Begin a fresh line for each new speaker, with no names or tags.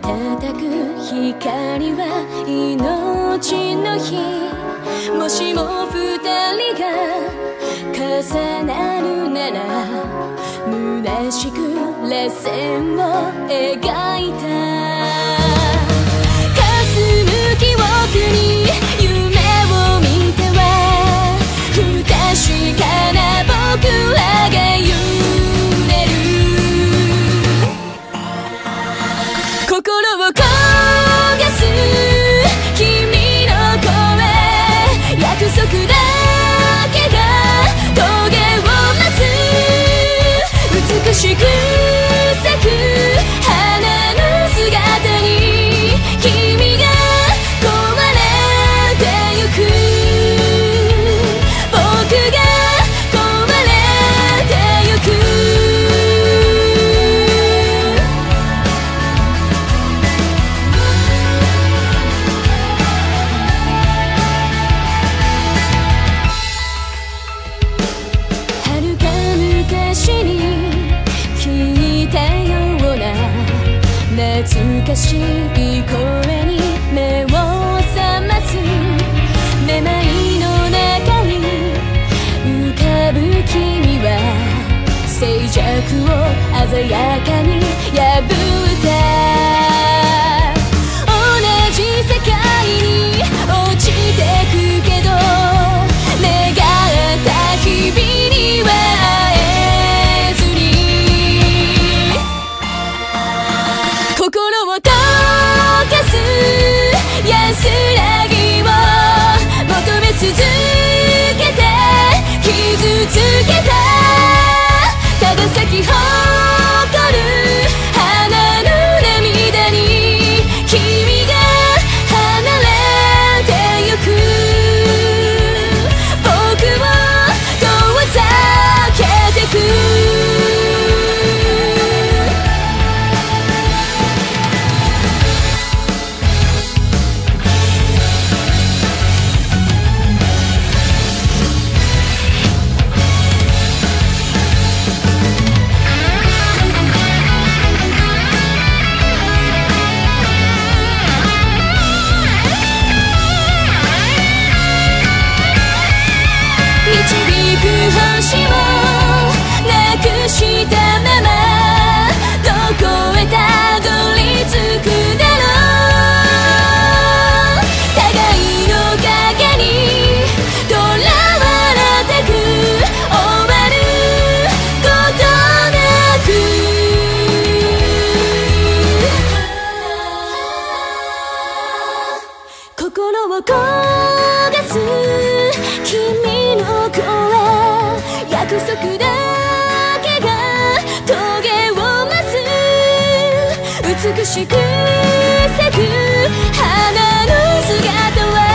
瞬く光は命の火。もしも二人が重なるなら虚しく螺旋を描いた。霞む記憶に夢を見ては不確かな僕らが揺れる。心を焦がす君の声、約束だけが棘を待つ。美しく咲く花の姿に君が壊れてゆく。僕が壊れてゆく。遥か昔に聞いたような懐かしい声に目を覚ます。めまいの中に浮かぶ君は静寂を鮮やかに破った。同じ世界に落ちてくけど願った日々には会えずに。心を溶かす安らぎを求め続けて傷つけた。ただ咲き誇る花の涙に君が離れてゆく。僕を遠ざけてく。導く星をなくしたままどこへたどり着くだろう。互いの影にとらわれてく。終わることなく。心を焦がす君の声、約束だけが棘を増す。美しく咲く花の姿は